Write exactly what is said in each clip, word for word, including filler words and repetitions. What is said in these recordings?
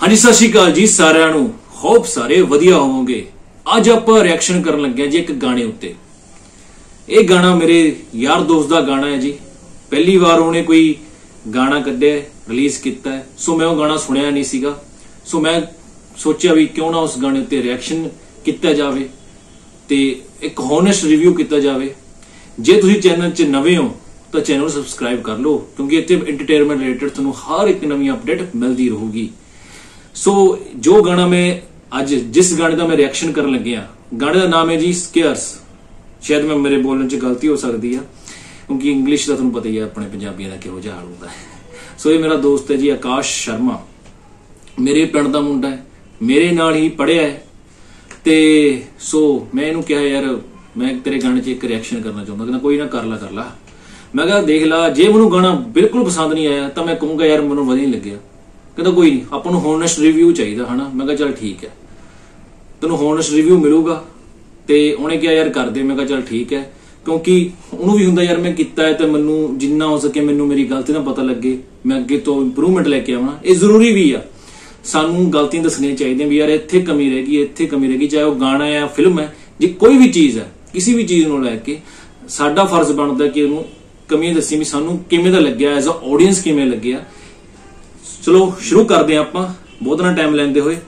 हाँ जी, सत श्री अकाल जी सारिਆਂ ਨੂੰ। होप सारे वधिया होवोगे। अज आपां रिएक्शन करन लगे जी एक गाने उत्ते। ये गाना मेरे यार दोस्त का गाना है जी। पहली बार उन्हें कोई गाना कढ़िया रिलीज किया है, सो मैं वो गाना सुनिया नहीं सीगा। सो मैं सोचा भी क्यों ना उस गाने उत्ते रिएक्शन किया जाए ते एक हॉनेस्ट रिव्यू किया जाए। जे तुसीं चैनल च नवे हो तो चैनल सबसक्राइब कर लो, क्योंकि इतने एंटरटेनमेंट रिलेटेड तुहानूं हर एक नवी अपडेट मिलती रहूगी। सो जो गाना मैं अज जिस गाने का मैं रिएक्शन करन लगे हाँ, गाने का नाम है जी स्केयर्स। शायद मैं मेरे बोलने च गलती हो सकती है, क्योंकि इंग्लिश का तुहानूं पता ही है अपने पंजाबियों का किहो जिहा हाल हुंदा है। सो ये मेरा दोस्त है जी आकाश शर्मा, मेरे पिंड दा मुंडा है, मेरे नाल ही पढ़िया है। ते सो मैं इहनूं कहा यार मैं तेरे गाने च एक रिएक्शन करना चाहुंदा, कहना कोई ना कर ला कर ला। मैं कहा देख ला, जे मैनूं गाना बिल्कुल पसंद नहीं आया तो मैं कहूँगा यार मैनूं वधिया नहीं लग्गिया। कहता कोई नहीं, आपां नूं हॉनेस्ट रिव्यू चाहिए है ना। मैं कहा चल ठीक है, तेनों हॉनेस्ट रिव्यू मिलूगा। तो उन्हें क्या यार कर दे। मैं कहा चल ठीक है, क्योंकि उन्होंने भी हुंदा यार मैं किता है तो मैनू जिन्ना हो सके मैनू मेरी गलती ना पता लगे, मैं अगे तो इंप्रूवमेंट लेके आवां। ये जरूरी भी आ, सानू गलतियां दसनियां चाहिए भी यार इत्थे कमी रह गई, इत्थे कमी रह गई। चाहे वो गाना है, फिल्म है, जे कोई भी चीज़ है, किसी भी चीज़ नूं लैके साडा फर्ज बनता कि उन्होंने कमियां दसी भी सानू किवें दा लग्गिया, एज अ ऑडियंस किवें लग्गिया। चलो शुरू करते हैं आपां बहुत ना टाइम लैंदे होए।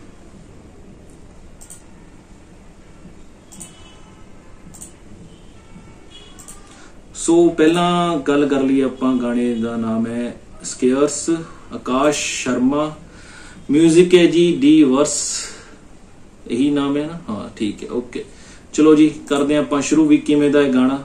सो पहला गल कर ली आपां, गाने का नाम है स्केयर्स, आकाश शर्मा, म्यूजिक है जी डी वर्स, यही नाम है ना। हाँ ठीक है, ओके। चलो जी करते हैं आपां शुरू भी किवें दा है गाना।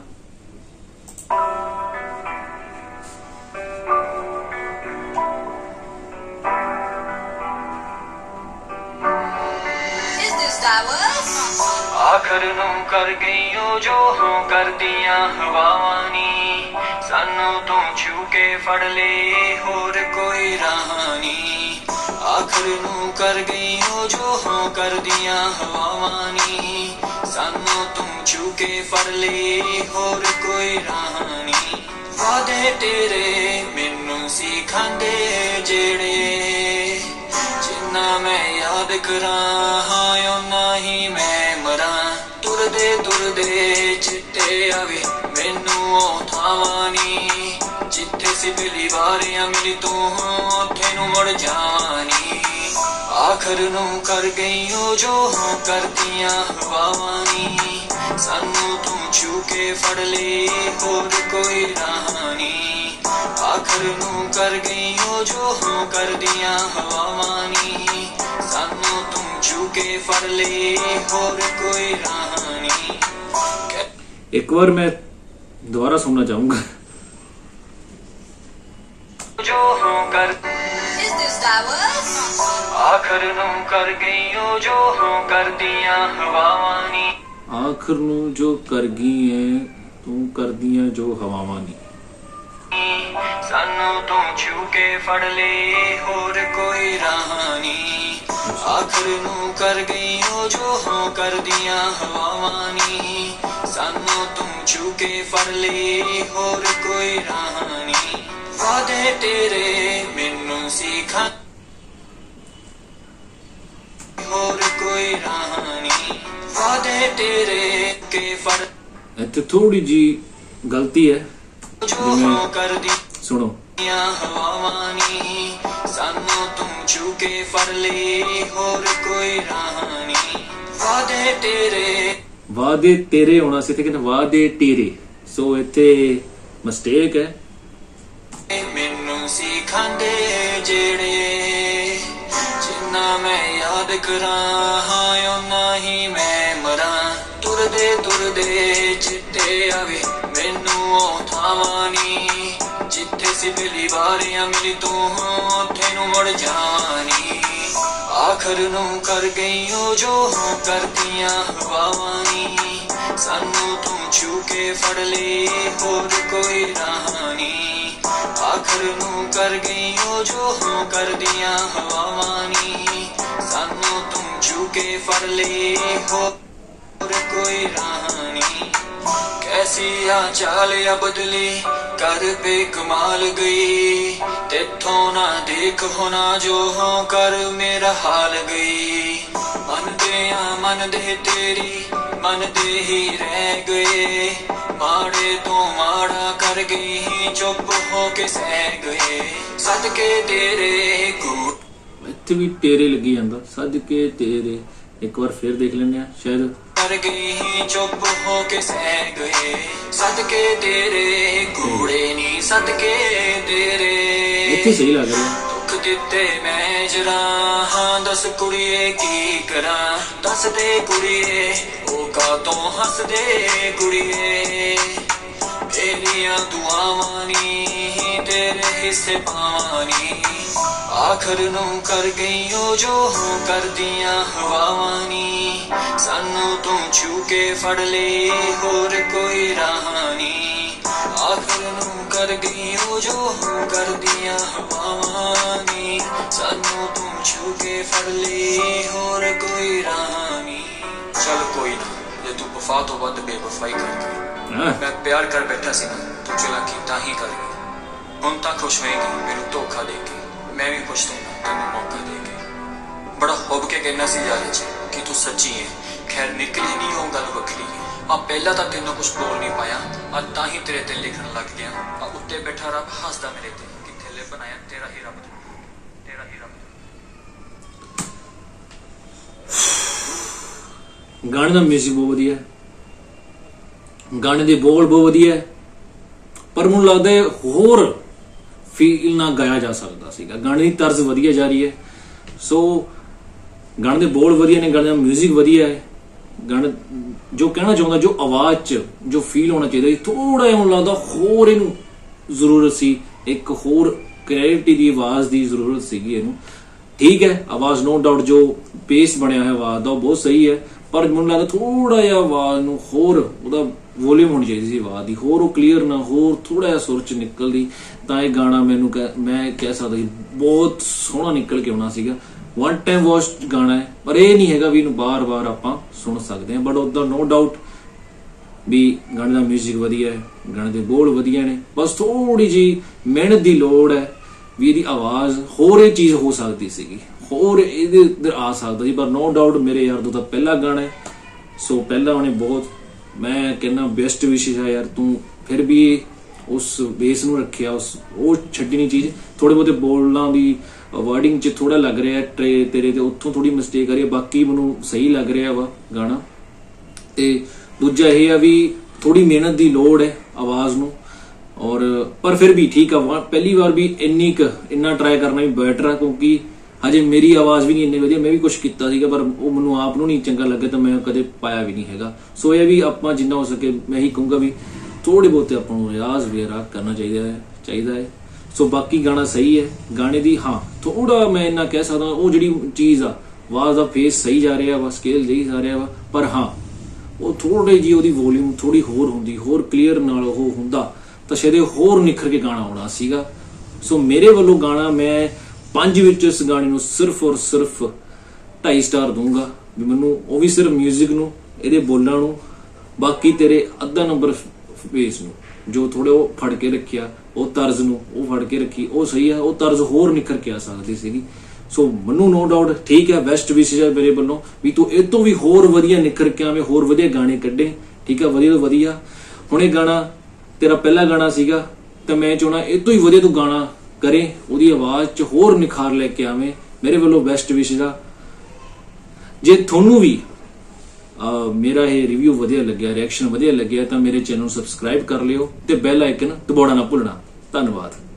आखिर नूं कर गईओ जो हों कर दियां हवावां नी, सानू तू छू के फड़ ले होर कोई राह नी। आखिर नूं कर गईओ जो हों कर दियां हवावां नी, सानू तू छू के फड़ ले होर कोई राह नी। वादे तेरे मैनू सिखांदे जेड़े, जिन्ना मैं याद करां हां उन्ना ही मैं मरां। तुरदे तुरदे चिट्टे आवे मैनू ओ थावां नी, जिथे सी पहली बार मिली तू उत्थे नूं मुड़ जावां नी। आखिर नूं कर गईओ जो हों कर दियां हवावां नी, सानू तू छू के फड़ ले होर कोई राह नी। आखिर नूं कर गईओ जो हों कर दियां हवावां नी, सानू तू छू के फड़ ले होर कोई राह नी। एक बार मैं दोबारा सुनना चाहूंगा। जो हों कर आखिर नूं कर गईओ जो हों कर दियां हवावां नी, आखिर नूं जो कर गई है तू कर दियां जो हवावां नी, सानू तू छू के फड़ ले होर कोई राह नी। आखिर नूं कर गईओ जो हों कर दियां हवावां नी, सानू तू छू के फड़ ले होर कोई राह नी। वादे तेरे मैनू सिखा होर कोई राह नी। वादे तेरे के फड़ इत्थे थोड़ी जी गलती है, जो हों कर दी सुनो। हवावां नी, सानू तू छू के फड़ ले होर कोई राह नी। वादे तेरे वादे तेरे होना सी, लेकिन वादे तेरे। सो इत्थे मिस्टेक है। मैनू सिखांदे जेड़े, जिन्ना मैं याद करां हां उन्ना ही मैं मरां। तुरदे तुरदे चिट्टे आवे मैनू ओ थावां नी, जिथे सी पहली बार मिली तू उत्थे नूं मुड़ जावां नी। आखिर नूं कर गईओ जो हों कर दियां हवावां नी, सानू तू छू के फड़ ले होर कोई राह नी। आखिर नूं कर गईओ जो हों कर दियां हवावां नी, सानू तू छू के फड़ ले होर और कोई रानी कैसी आ चाल या बदली कर पे कमाल गई तेथों ना देख होना जो हो कर मेरा हाल गई मन दे मन दे तेरी मन दे ही रह गए माड़े तो माड़ा कर गई चुप हो के सह गए सदके तेरे को ਇੱਥੇ ਵੀ ਤੇਰੇ ਲੱਗੀ ਜਾਂਦਾ ਸਦਕੇ ਤੇਰੇ ਇੱਕ ਵਾਰ ਫੇਰ ਦੇਖ ਲੈਂਦੇ ਆ ਸ਼ਾਇਦ कर गई चुप हो के सह गए सदके तेरे घोड़े नी सदके तेरे ਇੱਥੇ ਸਹੀ ਲੱਗ ਰਿਹਾ दुख दिते मैं जरा हाँ दस कुड़िए की करा दस दे कुड़िए ओ का तो हंस दे कुड़िए तेरिया दुआवां नी तेरे हिस्से पावानी आखिर नू कर गई ओ जो हो कर दिया हवावां नी सानू तू छू के फड़ ले होर कोई रानी आखिर नू कर गई ओ जो हो कर दिया हवावां नी सानू तू छू के फड़ ले होर कोई रानी चल कोई ना जे तू वफा तो वध बेवफाई कर गई मैं प्यार कर बैठा सी ना तू चलाकी तां ही कर गई हुण तां खुश होएगी मैनू धोखा दे के मैं भी खुश हूं तेनू मौका दे के बड़ा हुब के कहना सी यार कि तू सच्ची है खैर निकली नहीं हो गल वखरी है आ पहला तो तेनों कुछ बोल नहीं पाया अब तां ही तेरे ते लिखण लग गया आ उत्ते बैठा रब हसदा मेरे ते कि थेले बनाया तेरा ही रब तेरा ही रब गाने का म्यूजिक बहुत वधिया है गाने दे बोल बहुत वधिया है पर मैनूं लगदा है होर फील ना गाया जा सकता सीगा गाने की तर्ज वधिया जा रही है सो गाने दे बोल वधिया ने गाने का म्यूजिक वधिया है गाने जो कहना चाहता जो आवाज च जो फील होना चाहिए थोड़ा जिहा लगता होर इनू जरूरत सी एक होर क्लैरिटी की आवाज की जरूरत सीगी इनू ठीक है आवाज नो डाउट जो पेस बनया है आवाज का बहुत सही है पर मैनूं लगता थोड़ा जिहा आवाज नूं होर उहदा वॉल्यूम होनी चाहिए सी आवाज की होर क्लीयर ना होर थोड़ा जिहा सुर च निकलदी तां इह गाना मैनूं मैं कह सकदा कि बहुत सोहना निकल के आउणा सीगा वन टाइम वॉच गाना है पर यह नहीं है भी बार बार आप सुन सकते हैं बट उदा नो डाउट भी गाने का म्यूजिक वधिया है गाने के बोल वधिया ने बस थोड़ी जी मेहनत की लोड़ है भी इसकी आवाज होर ये चीज हो सकती सी होर इधर आ सकता पर नो डाउट मेरे यार तो पहला गाना है सो पहला उन्हें बहुत मैं कहना बेस्ट विशेष है यार तू फिर भी उस बेस नूं रखिया उस वो छड्डी नहीं चीज थोड़े बहुते बोलना भी वर्डिंग च थोड़ा लग रहा है तेरे ते उत्थों थोड़ी मिस्टेक आ रही है बाकी मैनूं सही लग रहा वा गाना ते दूजा यह है भी थोड़ी मेहनत की लोड़ है आवाज नूं और पर फिर भी ठीक है पहली बार भी इन्नी क इन्ना ट्राई करना भी बेटर है क्योंकि हजे मेरी आवाज भी नहीं इन्नी वधिया मैं भी कुछ किया सीगा पर वो मैनूं आप नूं नहीं चंगा लगे तो मैं कदे पाया भी नहीं हैगा सो यह भी आपां जिन्ना हो सके मैं ही कहूँगा भी थोड़े बहुते आपां नूं रियाज वगैरह करना चाहिए है चाहिए है सो बाकी गाना सही है गाने दी हाँ थोड़ा मैं इन्ना कह सकदा वो जिहड़ी चीज आ आवाज का फेस सही जा रहा वा स्केल सही जा रहा वा पर हाँ वो थोड़ी जी ओहदी वॉल्यूम थोड़ी होर हुंदी होर क्लीयर नाल ओह हुंदा तां शायद होर निखर के गाना आउणा सीगा सो मेरे वालों गाना मैं पांच विच इस गाने नूं सिर्फ और सिर्फ ढाई स्टार दूंगा भी मैनूं वो भी सिर्फ म्यूजिक नूं इहदे बोलां नूं बाकी तेरे अद्धा नंबर फेस नूं जो थोड़े वो फड़ के रखिया वो तर्ज नूं वो फड़ के रखी वो सही है वो तर्ज होर निखर के आ सकती सीगी सो मनु नो डाउट ठीक है बेस्ट विशेष है मेरे वालों भी तू इस तो भी होर वधिया निखर के आवे होर वधिया गाने कड्डे ठीक है वधिया तो वधिया हुण ये गाना तेरा पहला गाना सीगा ते मैं चाहना इस तो ही वधिया तू गाना करे उहदी आवाज च होर निखार लेके आवे मेरे वालों बेस्ट विशेष आ जे थोनू भी आ, मेरा ये रिव्यू वधिया लग्या रिएक्शन वधिया लग्या तो मेरे चैनल सबसक्राइब कर लियो ते बैल आइकन दबाउणा ना भुलना धन्यवाद।